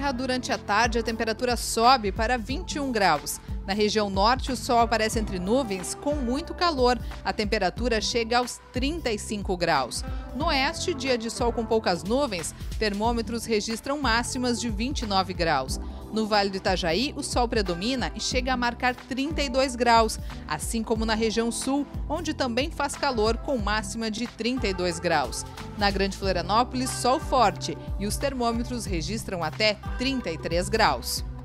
Serra, durante a tarde, a temperatura sobe para 21 graus. Na região norte, o sol aparece entre nuvens com muito calor. A temperatura chega aos 35 graus. No oeste, dia de sol com poucas nuvens, termômetros registram máximas de 29 graus. No Vale do Itajaí, o sol predomina e chega a marcar 32 graus, assim como na região sul, onde também faz calor com máxima de 32 graus. Na Grande Florianópolis, sol forte e os termômetros registram até 33 graus.